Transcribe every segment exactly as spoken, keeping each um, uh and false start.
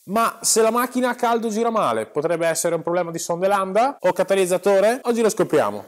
Ma se la macchina a caldo gira male, potrebbe essere un problema di sonde lambda o catalizzatore? Oggi lo scopriamo.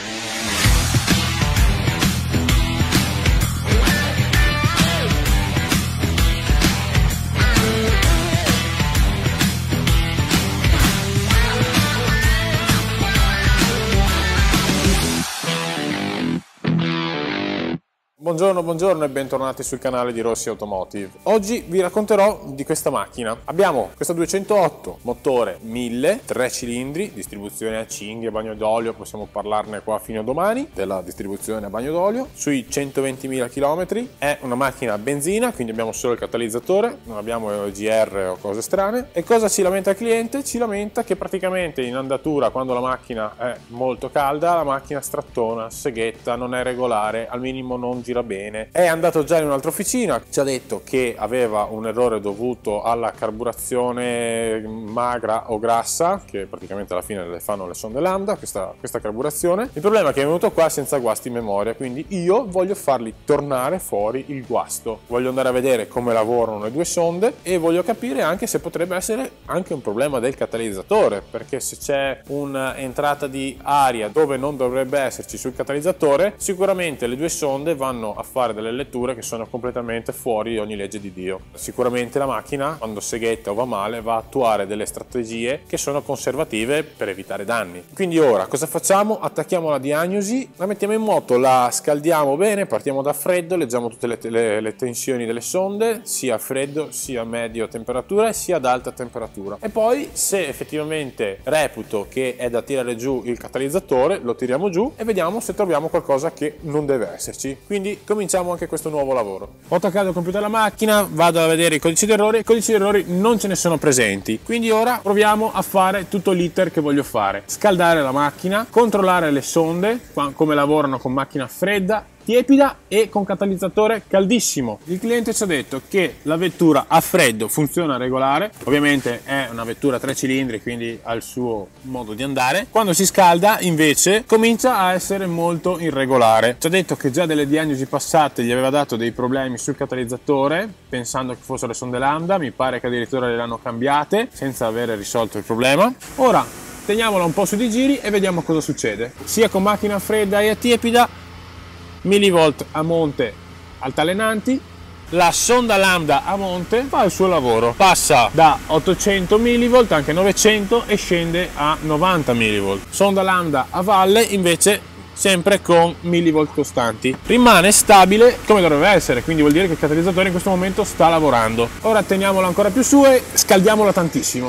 Buongiorno, buongiorno e bentornati sul canale di Rossi Automotive. Oggi vi racconterò di questa macchina. Abbiamo questa duecentootto, motore mille, tre cilindri, distribuzione a cinghia, bagno d'olio, possiamo parlarne qua fino a domani, della distribuzione a bagno d'olio, sui centoventimila chilometri. È una macchina a benzina, quindi abbiamo solo il catalizzatore, non abbiamo E G R o cose strane. E cosa ci lamenta il cliente? Ci lamenta che praticamente in andatura, quando la macchina è molto calda, la macchina strattona, seghetta, non è regolare, al minimo non gira bene. È andato già in un'altra officina, ci ha detto che aveva un errore dovuto alla carburazione magra o grassa, che praticamente alla fine le fanno le sonde lambda, questa, questa carburazione. Il problema è che è venuto qua senza guasti in memoria, quindi io voglio fargli tornare fuori il guasto. Voglio andare a vedere come lavorano le due sonde e voglio capire anche se potrebbe essere anche un problema del catalizzatore, perché se c'è un'entrata di aria dove non dovrebbe esserci sul catalizzatore, sicuramente le due sonde vanno a fare delle letture che sono completamente fuori ogni legge di Dio. Sicuramente la macchina, quando seghetta o va male, va a attuare delle strategie che sono conservative per evitare danni. Quindi ora cosa facciamo? Attacchiamo la diagnosi, la mettiamo in moto, la scaldiamo bene, partiamo da freddo, leggiamo tutte le, le, le tensioni delle sonde, sia a freddo, sia a medio temperatura e sia ad alta temperatura. E poi, se effettivamente reputo che è da tirare giù il catalizzatore, lo tiriamo giù e vediamo se troviamo qualcosa che non deve esserci. Quindi cominciamo anche questo nuovo lavoro. Ho attaccato il computer alla macchina, vado a vedere i codici d'errore, i codici d'errore non ce ne sono presenti, quindi ora proviamo a fare tutto l'iter che voglio fare: scaldare la macchina, controllare le sonde, come lavorano con macchina fredda, tiepida e con catalizzatore caldissimo. Il cliente ci ha detto che la vettura a freddo funziona regolare, ovviamente è una vettura a tre cilindri, quindi ha il suo modo di andare. Quando si scalda invece comincia a essere molto irregolare. Ci ha detto che già delle diagnosi passate gli aveva dato dei problemi sul catalizzatore, pensando che fossero le sonde lambda, mi pare che addirittura le hanno cambiate senza avere risolto il problema. Ora teniamola un po' su di giri e vediamo cosa succede. Sia con macchina fredda e a tiepida, millivolt a monte altalenanti, la sonda lambda a monte fa il suo lavoro, passa da ottocento millivolt anche novecento e scende a novanta millivolt. Sonda lambda a valle invece sempre con millivolt costanti, rimane stabile come dovrebbe essere, quindi vuol dire che il catalizzatore in questo momento sta lavorando. Ora teniamola ancora più su e scaldiamola tantissimo.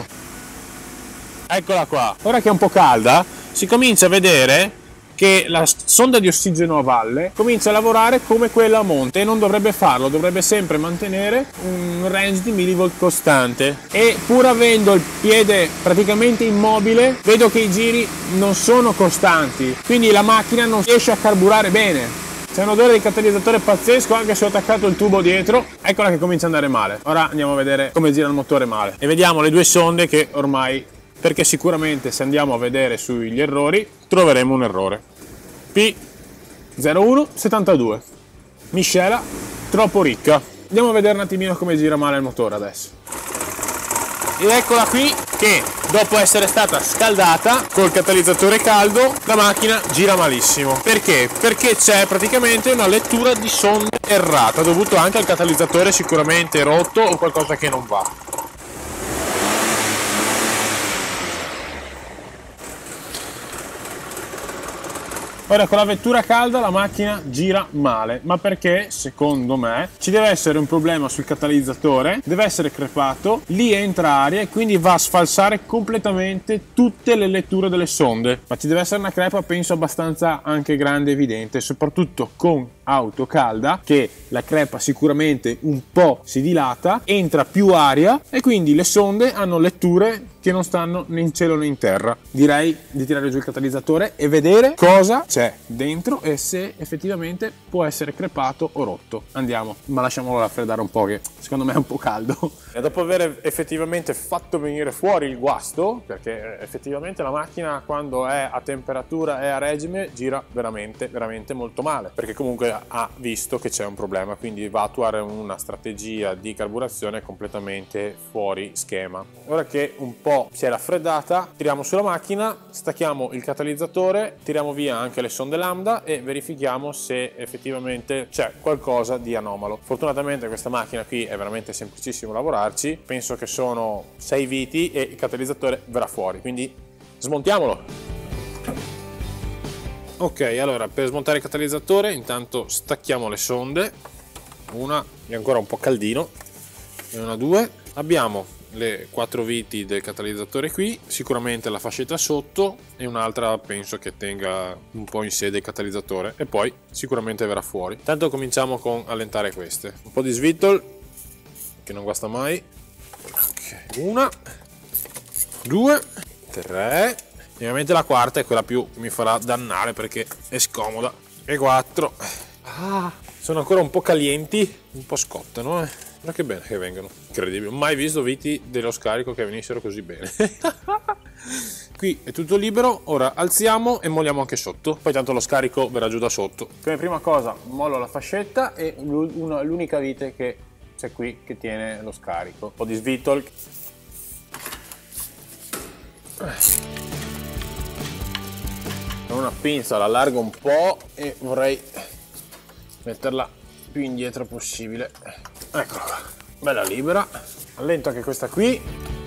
Eccola qua. Ora che è un po' calda si comincia a vedere che la sonda di ossigeno a valle comincia a lavorare come quella a monte e non dovrebbe farlo, dovrebbe sempre mantenere un range di millivolt costante. E pur avendo il piede praticamente immobile, vedo che i giri non sono costanti, quindi la macchina non riesce a carburare bene. C'è un odore di catalizzatore pazzesco, anche se ho attaccato il tubo dietro. Eccola che comincia ad andare male. Ora andiamo a vedere come gira il motore male e vediamo le due sonde che ormai, perché sicuramente se andiamo a vedere sugli errori troveremo un errore. P zero uno settantadue, miscela troppo ricca. Andiamo a vedere un attimino come gira male il motore adesso. Ed eccola qui che dopo essere stata scaldata col catalizzatore caldo la macchina gira malissimo. Perché? Perché c'è praticamente una lettura di sonde errata, dovuto anche al catalizzatore sicuramente rotto o qualcosa che non va. Ora con la vettura calda la macchina gira male, ma perché secondo me ci deve essere un problema sul catalizzatore, deve essere crepato, lì entra aria e quindi va a sfalsare completamente tutte le letture delle sonde. Ma ci deve essere una crepa, penso abbastanza anche grande e evidente, soprattutto con auto calda, che la crepa sicuramente un po' si dilata, entra più aria e quindi le sonde hanno letture che non stanno né in cielo né in terra. Direi di tirare giù il catalizzatore e vedere cosa c'è c'è dentro e se effettivamente può essere crepato o rotto. Andiamo, ma lasciamolo raffreddare un po' che secondo me è un po' caldo. E dopo aver effettivamente fatto venire fuori il guasto, perché effettivamente la macchina quando è a temperatura e a regime gira veramente veramente molto male, perché comunque ha visto che c'è un problema, quindi va a attuare una strategia di carburazione completamente fuori schema. Ora che un po' si è raffreddata, tiriamo sulla macchina, stacchiamo il catalizzatore, tiriamo via anche le sonde lambda e verifichiamo se effettivamente c'è qualcosa di anomalo. Fortunatamente questa macchina qui è veramente semplicissimo lavorarci, penso che sono sei viti e il catalizzatore verrà fuori, quindi smontiamolo. Ok, allora per smontare il catalizzatore intanto stacchiamo le sonde, una è ancora un po' caldino e una due, abbiamo le quattro viti del catalizzatore qui, sicuramente la fascetta sotto e un'altra penso che tenga un po' in sede il catalizzatore e poi sicuramente verrà fuori. Intanto cominciamo con allentare queste, un po' di svitol che non guasta mai. Ok, una, due, tre e ovviamente la quarta è quella più che mi farà dannare perché è scomoda, e quattro. Ah, sono ancora un po' calienti, un po' scottano, eh. Ma che bene che vengono, incredibile, mai visto viti dello scarico che venissero così bene. Qui è tutto libero, ora alziamo e molliamo anche sotto, poi tanto lo scarico verrà giù da sotto. Come prima cosa mollo la fascetta e l'unica vite che c'è qui che tiene lo scarico, un po' di svitol. Con una pinza la allargo un po' e vorrei metterla più indietro possibile. Eccola qua, bella libera. Allento anche questa qui,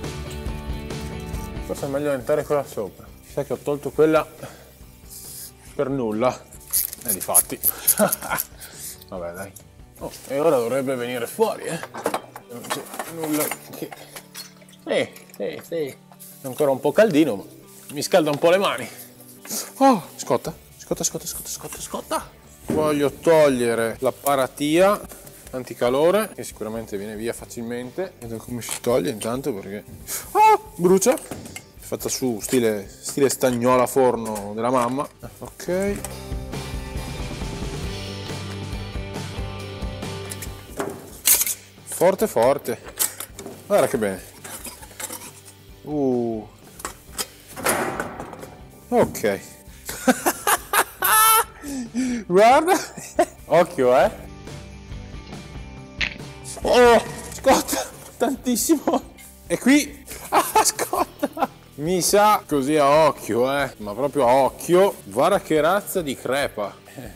forse è meglio allentare quella sopra. Sai che ho tolto quella per nulla e difatti vabbè dai. Oh, e ora dovrebbe venire fuori, eh non c'è nulla che eh, sì, sì. È ancora un po' caldino ma mi scalda un po' le mani. Oh, scotta scotta scotta scotta scotta scotta. Voglio togliere la paratia anticalore che sicuramente viene via facilmente. Vedo come si toglie intanto perché oh, brucia, è fatta su stile, stile stagnola forno della mamma. Ok, forte forte, guarda che bene. uh. Ok. Guarda, occhio, eh. Oh, scotta tantissimo. E qui, ah, scotta. Mi sa così a occhio, eh. Ma proprio a occhio. Guarda che razza di crepa. Eh.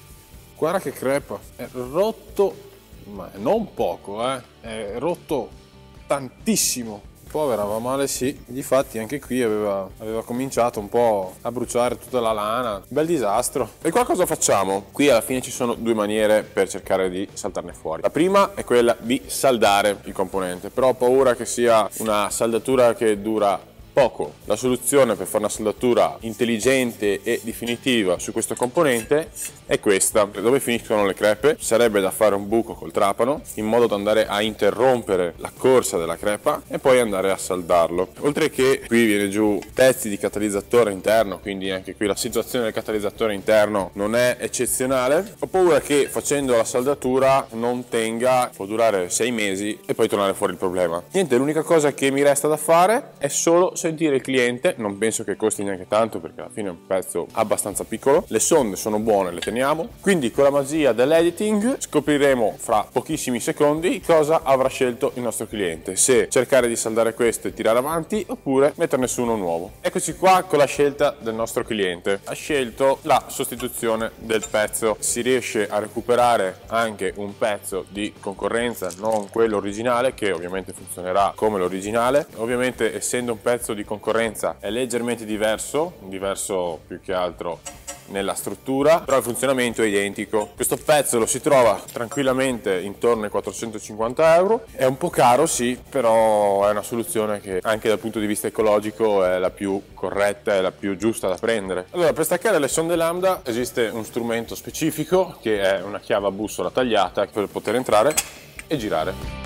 Guarda che crepa. È rotto, ma non poco, eh. È rotto tantissimo. Povera, va male sì, difatti anche qui aveva, aveva cominciato un po' a bruciare tutta la lana, bel disastro. E qua cosa facciamo? Qui alla fine ci sono due maniere per cercare di saltarne fuori. La prima è quella di saldare il componente, però ho paura che sia una saldatura che dura poco. La soluzione per fare una saldatura intelligente e definitiva su questo componente è questa. Dove finiscono le crepe sarebbe da fare un buco col trapano in modo da andare a interrompere la corsa della crepa e poi andare a saldarlo. Oltre che qui viene giù pezzi di catalizzatore interno, quindi anche qui la situazione del catalizzatore interno non è eccezionale. Ho paura che facendo la saldatura non tenga, può durare sei mesi e poi tornare fuori il problema. Niente, l'unica cosa che mi resta da fare è solo sentire il cliente, non penso che costi neanche tanto perché alla fine è un pezzo abbastanza piccolo, le sonde sono buone, le teniamo, quindi con la magia dell'editing scopriremo fra pochissimi secondi cosa avrà scelto il nostro cliente, se cercare di saldare questo e tirare avanti oppure metterne su uno nuovo. Eccoci qua con la scelta del nostro cliente, ha scelto la sostituzione del pezzo, si riesce a recuperare anche un pezzo di concorrenza, non quello originale che ovviamente funzionerà come l'originale, ovviamente essendo un pezzo di concorrenza è leggermente diverso, diverso più che altro nella struttura, però il funzionamento è identico. Questo pezzo lo si trova tranquillamente intorno ai quattrocentocinquanta euro, è un po' caro sì, però è una soluzione che anche dal punto di vista ecologico è la più corretta e la più giusta da prendere. Allora, per staccare le sonde lambda esiste un strumento specifico che è una chiave a bussola tagliata per poter entrare e girare.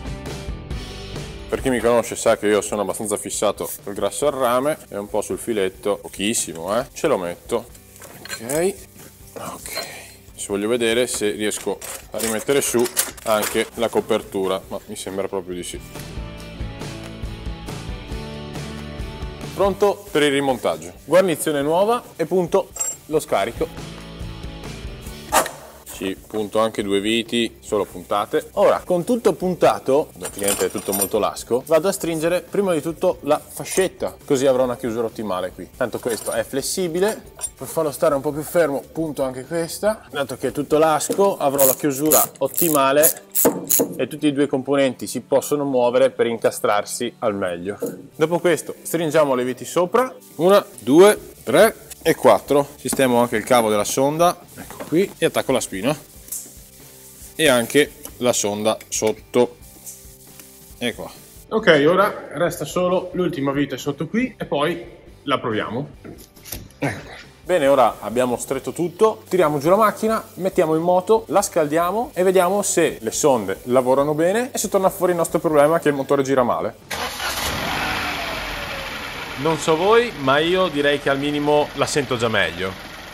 Per chi mi conosce sa che io sono abbastanza fissato col grasso al rame e un po' sul filetto, pochissimo, eh? Ce lo metto. Ok, ok. Adesso voglio vedere se riesco a rimettere su anche la copertura, ma mi sembra proprio di sì. Pronto per il rimontaggio. Guarnizione nuova e punto lo scarico. Ci punto anche due viti, solo puntate. Ora, con tutto puntato, praticamente è tutto molto lasco, vado a stringere prima di tutto la fascetta, così avrò una chiusura ottimale qui. Tanto questo è flessibile, per farlo stare un po' più fermo punto anche questa. Dato che è tutto lasco, avrò la chiusura ottimale e tutti e due i componenti si possono muovere per incastrarsi al meglio. Dopo questo stringiamo le viti sopra, una, due, tre e quattro. Sistemo anche il cavo della sonda, ecco qui, e attacco la spina e anche la sonda sotto e qua. Ok, ora resta solo l'ultima vite sotto qui e poi la proviamo. Ecco qua. Bene, ora abbiamo stretto tutto, tiriamo giù la macchina, mettiamo in moto, la scaldiamo e vediamo se le sonde lavorano bene e se torna fuori il nostro problema che il motore gira male. Non so voi, ma io direi che al minimo la sento già meglio.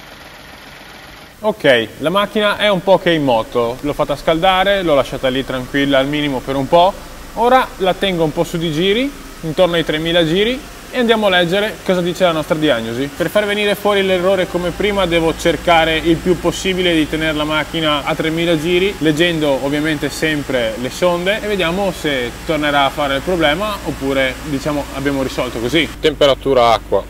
Ok, la macchina è un po' che è in moto, l'ho fatta scaldare, l'ho lasciata lì tranquilla al minimo per un po'. Ora la tengo un po' su di giri, intorno ai tremila giri, e andiamo a leggere cosa dice la nostra diagnosi. Per far venire fuori l'errore come prima devo cercare il più possibile di tenere la macchina a tremila giri, leggendo ovviamente sempre le sonde, e vediamo se tornerà a fare il problema oppure diciamo abbiamo risolto così. Temperatura acqua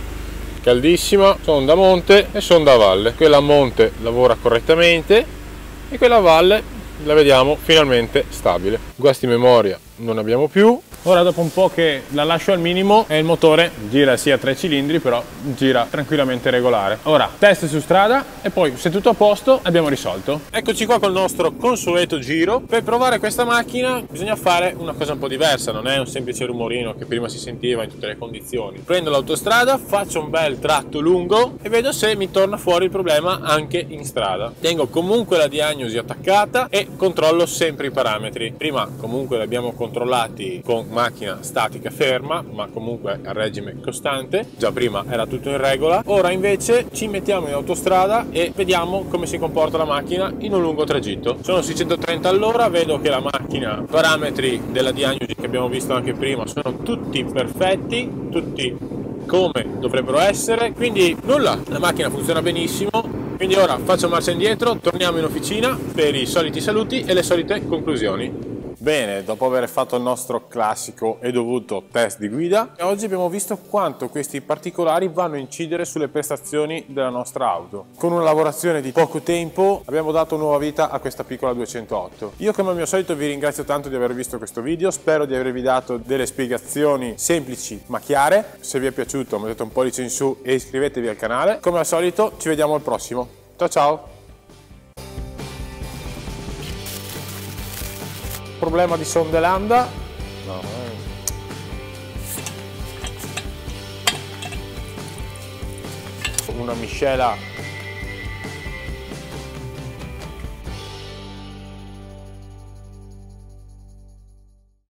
caldissima, sonda a monte e sonda a valle. Quella a monte lavora correttamente e quella a valle la vediamo finalmente stabile. Guasti memoria non abbiamo più. Ora dopo un po' che la lascio al minimo e il motore gira sia a tre cilindri, però gira tranquillamente regolare. Ora test su strada e poi se tutto a posto abbiamo risolto. Eccoci qua col nostro consueto giro. Per provare questa macchina bisogna fare una cosa un po' diversa, non è un semplice rumorino che prima si sentiva in tutte le condizioni. Prendo l'autostrada, faccio un bel tratto lungo e vedo se mi torna fuori il problema anche in strada. Tengo comunque la diagnosi attaccata e controllo sempre i parametri. Prima comunque li abbiamo controllati con macchina statica ferma, ma comunque a regime costante. Già prima era tutto in regola. Ora invece ci mettiamo in autostrada e vediamo come si comporta la macchina in un lungo tragitto. Sono seicentotrenta all'ora, vedo che la macchina, parametri della diagnosi che abbiamo visto anche prima, sono tutti perfetti, tutti come dovrebbero essere, quindi nulla, la macchina funziona benissimo. Quindi ora faccio marcia indietro, torniamo in officina per i soliti saluti e le solite conclusioni. Bene, dopo aver fatto il nostro classico e dovuto test di guida, oggi abbiamo visto quanto questi particolari vanno a incidere sulle prestazioni della nostra auto. Con una lavorazione di poco tempo abbiamo dato nuova vita a questa piccola duecentootto. Io come al mio solito vi ringrazio tanto di aver visto questo video, spero di avervi dato delle spiegazioni semplici ma chiare. Se vi è piaciuto mettete un pollice in su e iscrivetevi al canale. Come al solito ci vediamo al prossimo. Ciao ciao! Problema di sonde lambda. No, eh. Una miscela